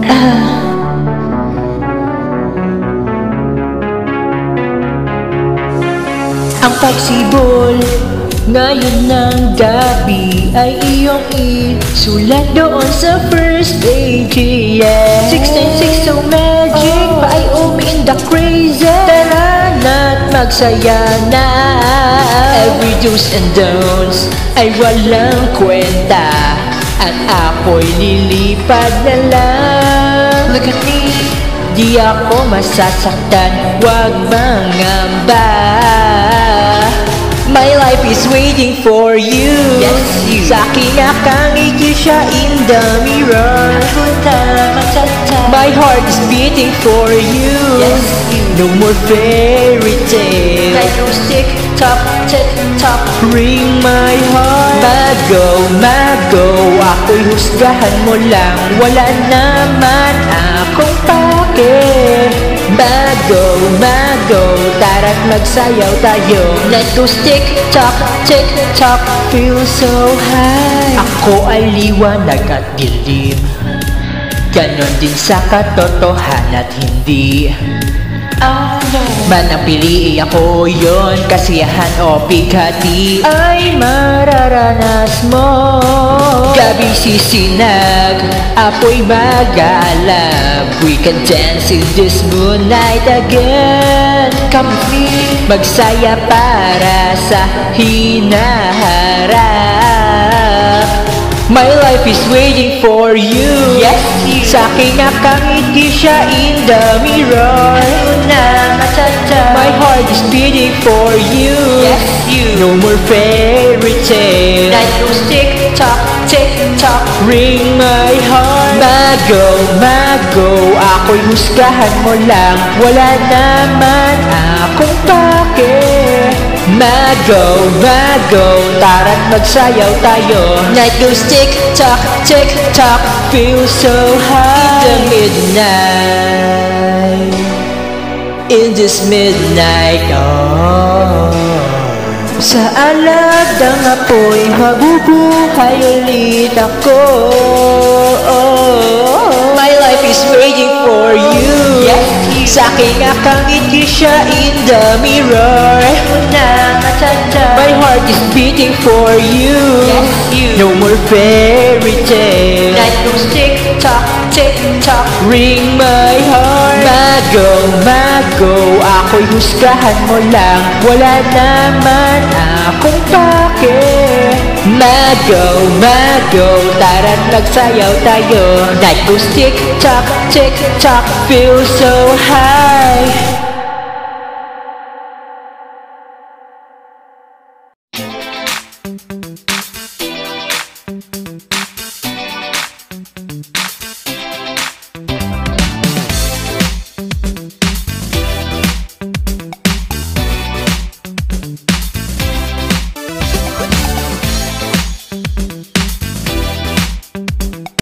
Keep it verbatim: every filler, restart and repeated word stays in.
Ang pagsibol ngayon ng gabi ay iyong isulat doon sa first page, yeah. six nine six so magic, oh. Pa-Iomi in the crazy. Tara na't magsaya na. Every do's and don'ts ay walang kwenta, at ako'y lilipad na lang. Look at me, di ako masasaktan, wag mangamba. My life is waiting for you. Yes, you. Sa aking nakangiti siya in the mirror. My heart is beating for you. Yes, you. No more fairy tale. Like those tick tock, tick tock. Ring my heart. Mago, mago, ako'y husgahan mo lang. Wala naman akong pake. Mago, mago, tara't magsayaw tayo. Let go tick tock, tick tock, feel so high. Ako ay liwanag at dilim, ganon din sa katotohanan at hindi. Oh, no. Manapili ako yon, kasiyahan o bigati ay mararanas mo. Gabi sisinag, apoy mag-aalab. We can dance in this moonlight again. Come with me, magsaya para sa hinaharap. My life is waiting for you. Yes, you. Sa aking nakangiti siya in the mirror. My heart is beating for you. Yes, you. No more fairy tale. Night goes tick tock, tick tock. Ring my heart. Mago, mago, ako'y husgahan mo lang. Wala naman akong pake. Mago, mago, tara't magsayaw tayo. Night goes tick tock, tick tock, feel so high. In the midnight, in this midnight, oh. Sa alab ng apoy, mabubuhay ulit ako. Oh, my life is waiting for you. Yes, you. Sa aking nakangiti siya in the mirror. My heart is beating for you. Yes, you. No more fairy tale. Night goes tick tock, tick tock. Ring my heart. Mago, mago, ako'y husgahan mo lang. Wala naman akong pake. Mago, mago, tara't magsayaw tayo. Night goes tick tock, tick tock, feel so high.